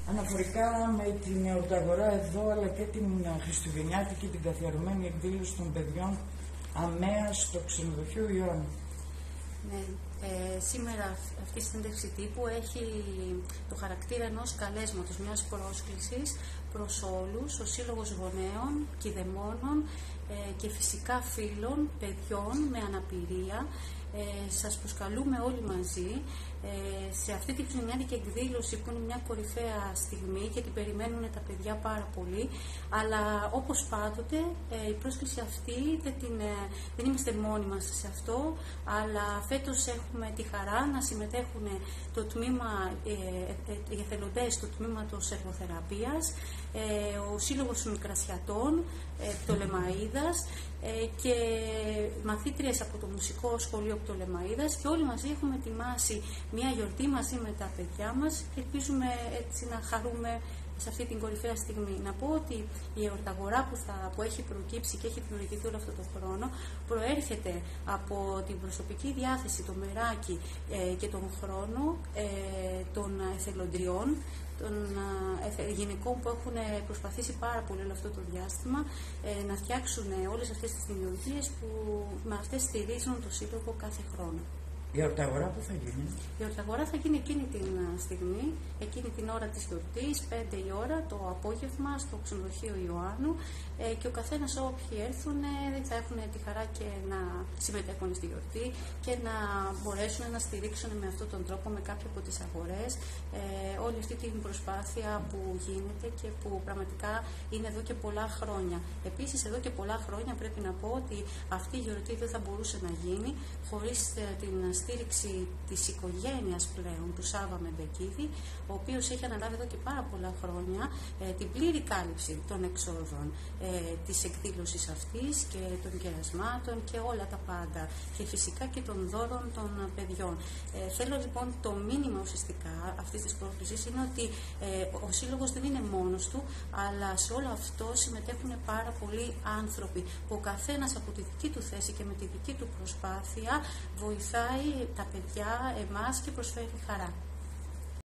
Αναφορικά με την εορταγορά εδώ, αλλά και την χριστουγεννιάτικη, την καθιερωμένη εκδήλωση των παιδιών ΑΜΕΑ στο ξενοδοχείο Ιωάννου. Ναι, σήμερα αυτή η συνέντευξη τύπου έχει το χαρακτήρα ενός καλέσματος, μιας πρόσκλησης προς όλους, ο Σύλλογος Γονέων, Κηδεμόνων και φυσικά φίλων, παιδιών με αναπηρία. Σας προσκαλούμε όλοι μαζί σε αυτή τη χριστουγεννιάτικη εκδήλωση που είναι μια κορυφαία στιγμή και την περιμένουν τα παιδιά πάρα πολύ, αλλά όπως πάντοτε η πρόσκληση αυτή δεν είμαστε μόνοι μας σε αυτό, αλλά φέτος έχουμε τη χαρά να συμμετέχουν το τμήμα, οι εθελοντές του τμήματος εργοθεραπείας, ο Σύλλογος Μικρασιατών, Πτολεμαΐδας και μαθήτριες από το Μουσικό Σχολείο Πτολεμαΐδας, και όλοι μαζί έχουμε ετοιμάσει μια γιορτή μαζί με τα παιδιά μας και ελπίζουμε έτσι να χαρούμε σε αυτή την κορυφαία στιγμή. Να πω ότι η εορταγορά που έχει προκύψει και έχει δημιουργηθεί όλο αυτό το χρόνο προέρχεται από την προσωπική διάθεση, το μεράκι και τον χρόνο των εθελοντριών, των γυναικών που έχουν προσπαθήσει πάρα πολύ όλο αυτό το διάστημα να φτιάξουν όλες αυτές τις δημιουργίες που με αυτές στηρίζουν το Σύλλογο κάθε χρόνο. Η εορταγορά που θα γίνει? Η εορταγορά θα γίνει εκείνη την στιγμή, εκείνη την ώρα της γιορτής, 5 η ώρα το απόγευμα στο ξενοδοχείο Ιωάννου, και ο καθένας όποιοι έρθουν θα έχουν τη χαρά και να συμμετέχουν στη γιορτή και να μπορέσουν να στηρίξουν με αυτόν τον τρόπο, με κάποια από τις αγορές, όλη αυτή την προσπάθεια που γίνεται και που πραγματικά είναι εδώ και πολλά χρόνια. Επίσης, εδώ και πολλά χρόνια πρέπει να πω ότι αυτή η γιορτή δεν θα μπορούσε να γίνει χωρίς την στήριξη της οικογένειας πλέον του Σάβα Μεντεκίδη, ο οποίος έχει αναλάβει εδώ και πάρα πολλά χρόνια την πλήρη κάλυψη των εξόδων της εκδήλωσης αυτής και των κερασμάτων και όλα τα πάντα, και φυσικά και των δώρων των παιδιών. Θέλω λοιπόν το μήνυμα ουσιαστικά αυτής της πρόσκλησης είναι ότι ο Σύλλογος δεν είναι μόνος του, αλλά σε όλο αυτό συμμετέχουν πάρα πολλοί άνθρωποι που ο καθένας από τη δική του θέση και με τη δική του προσπάθεια βοηθάει τα παιδιά, εμάς, και προσφέρει χαρά.